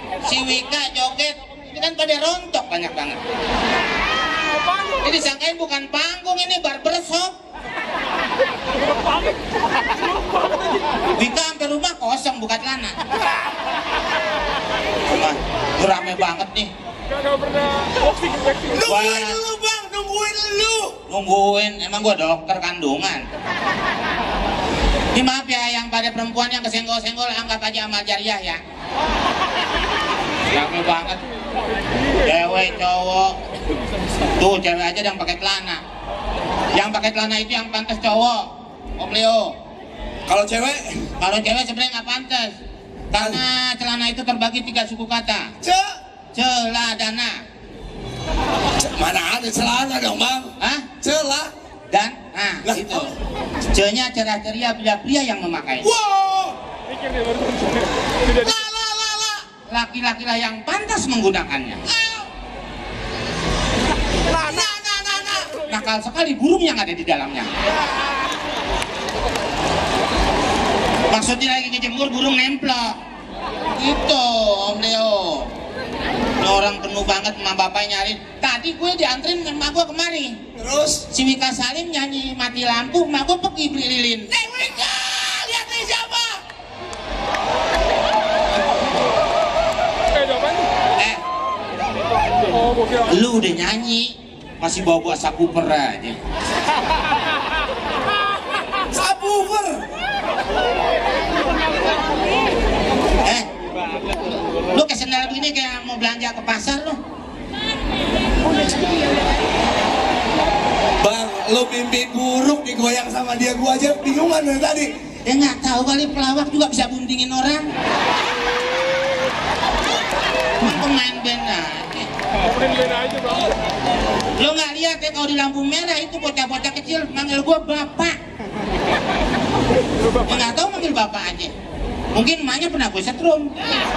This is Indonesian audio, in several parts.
si Wika joget, ini kan pada rontok banyak banget. Ini disangkain bukan panggung, ini barbershop. Wika sampai rumah kosong buka celana. Wah, rame banget nih. Nungguin lu bang, nungguin lu. Nungguin, emang gua dokter kandungan. Ini maaf ya, yang pada perempuan yang kesenggol-senggol anggap aja amal jariah ya. Rame banget. Cewek, cowok. Tuh cewek aja yang pakai celana. Yang pakai celana itu yang pantas cowok, Om Leo. Kalau cewek? Kalau cewek sebenarnya nggak pantas. Karena celana itu terbagi 3 suku kata. Celadana. Mana ada celana dong bang? Hah? Celah. Dan, nah itu. C-nya cerah ceria pria-pria yang memakai. Wow. Laki-laki lah yang pantas menggunakannya. Nakal sekali burung yang ada di dalamnya. Maksudnya lagi ngejemur burung nemplok. Gitu Om Leo. Ini orang penuh banget, emak bapak nyari. Tadi gue diantrin emak gue kemari. Terus? Si Wika Salim nyanyi mati lampu, emak gue pergi beli lilin. Wika, lihat nih siapa? Lu udah nyanyi, masih bawa subwoofer aja. Subwoofer? Lu ke sendal begini kayak mau belanja ke pasar lu. Bang, lu mimpi buruk digoyang sama dia, gua aja bingungan dari tadi. Ya nggak tahu kali pelawak juga bisa buntingin orang. Pemain band aja. Lo nggak lihat ya kalau di lampu merah itu bocah-bocah kecil manggil gua bapak. Ya nggak tahu manggil bapak aja. Mungkin emaknya pernah gue setrum.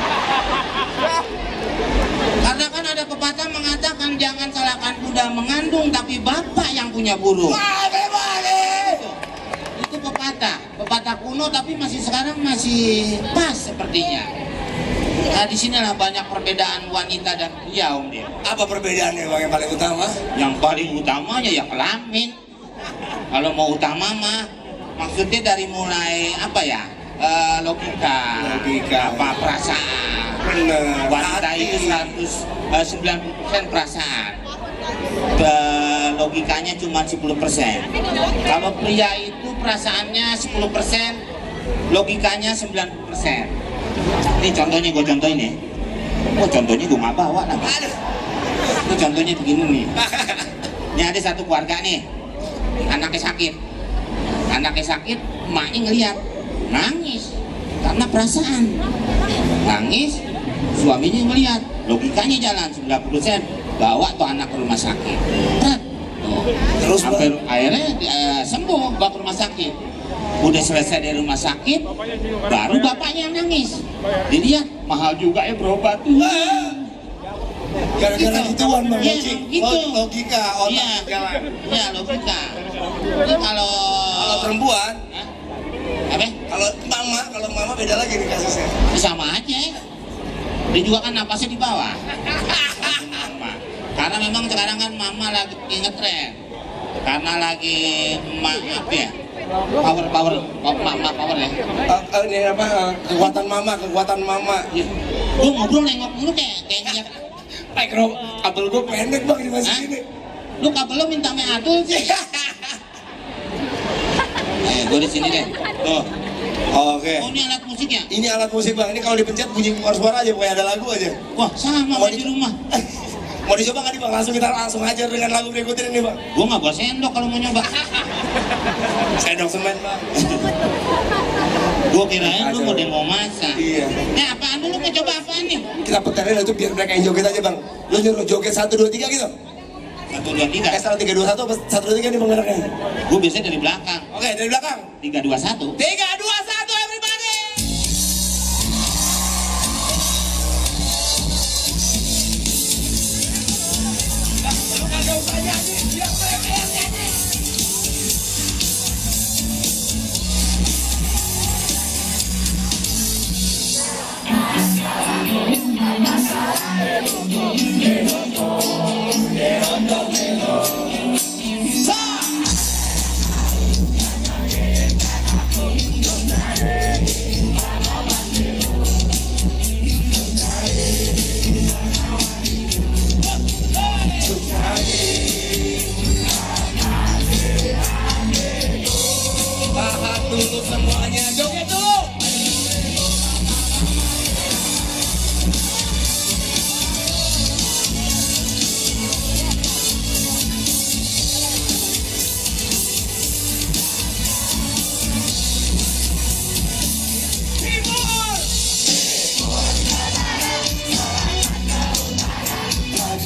Karena kan ada pepatah mengatakan jangan salahkan kuda mengandung tapi bapak yang punya burung. Itu pepatah kuno tapi sekarang masih pas sepertinya. Nah di sinilah banyak perbedaan wanita dan pria Om dia. Apa perbedaannya bang yang paling utama? Yang paling utamanya ya kelamin. Kalau mau utama mah maksudnya dari mulai apa ya? Logika, apa perasaan. Bener. Wanita itu 90% perasaan. Logikanya cuma 10%. Kalau pria itu perasaannya 10%, logikanya 90%. Ini contohnya gue contohin ya. Oh contohnya gue nggak bawa lah. Itu contohnya begini nih. Ini ada satu keluarga nih, anaknya sakit, emaknya ngeliat. Nangis karena perasaan, nangis, suaminya melihat, logikanya jalan 90%, bawa tuh anak ke rumah sakit. Terus sampai akhirnya sembuh, bawa ke rumah sakit. Udah selesai dari rumah sakit, baru bapaknya yang nangis. Dilihat mahal juga ya berobat. Gara-gara gituan bang, ya, gitu. Logika, otak jalan. Iya logika. Jadi kalau perempuan, apa? Kalau mama beda lagi nih kasusnya. Sama aja. Dia juga kan napasnya di bawah. Karena memang sekarang kan mama lagi ngetren. Karena lagi apa ya? Power ya. Ini apa? Kekuatan mama. Ya. Gue ngobrol nengok dulu kayak ngeliat. Kabel gue pendek bang di masih sini. Lu kabel lu minta adul sih. Gue di sini deh. Tuh. Oke. Oh ini alat musiknya? Ini alat musik bang. Ini kalau dipencet bunyi keluar suara aja, pokoknya ada lagu aja. Wah sama mau di rumah. Mau dicoba nggak nih bang? Kita langsung ajar dengan lagu berikutnya ini bang. Gue nggak bawa sendok kalau mau nyoba. Sendok semen bang. Gue kirain lu mau demo masak. Iya. Nah apaan dulu mau coba apaan nih? Kita puterin itu biar mereka yang joget aja bang. Lu nyuruh joget 1, 2, 3 gitu. 1, 2, 3. 1, 3, 2, 1 apa 1, 2, 3 nih bang geraknya? Gue biasanya dari belakang. Oke dari belakang. 3, 2, 1. 3, 2, 1 everybody. Gak usah nyanyi, biar mereka yang nyanyi.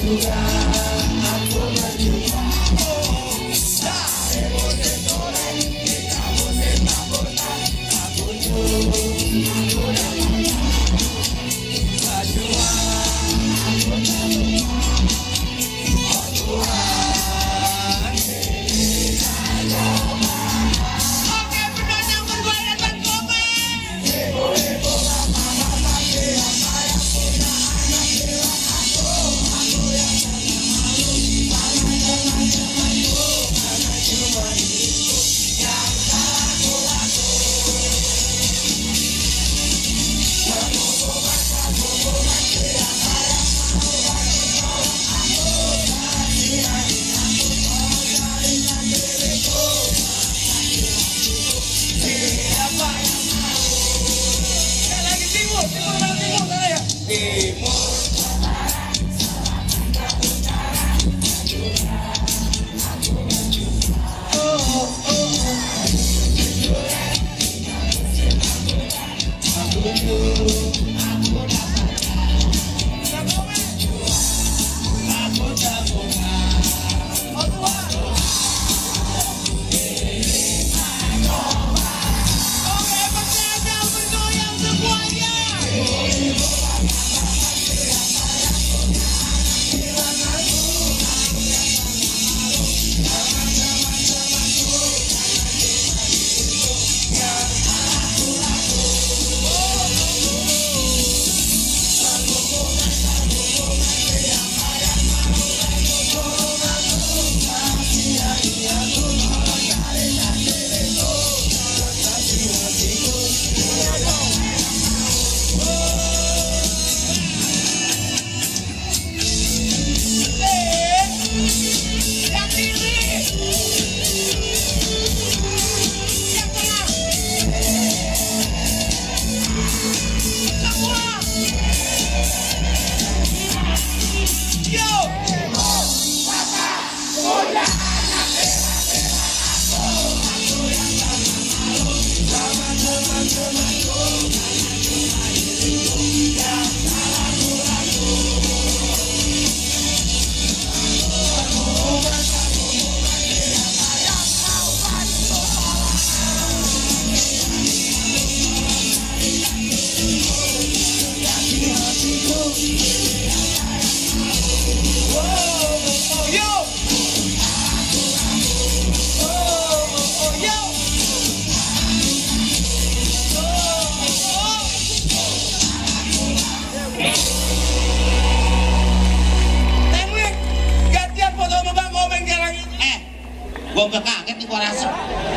Gua udah kaget nih, gua rasa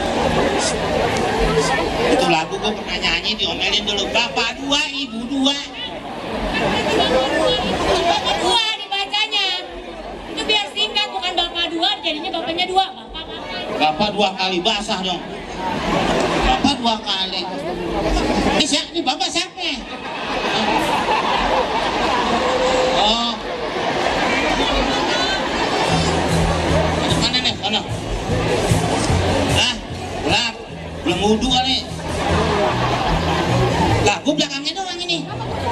itu lagu gua pernah nyanyi, diomelin dulu, bapak dua ibu dua. Bapak dua dibacanya itu biar singkat, bukan bapak dua jadinya bapaknya dua. Bapak dua kali basah dong, bapak dua kali. Ini bapak siapa? Oh, mana nih, mana? Hah? Belum wudhu kali. Lah, gua belakangnya doang ini.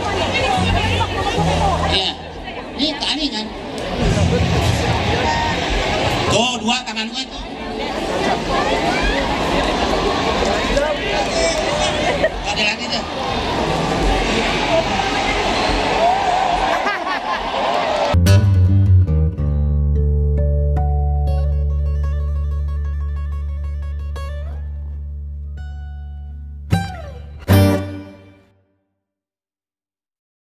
Iya, ini tadi kan. Tuh, dua tangan gua itu. Ada lagi tuh.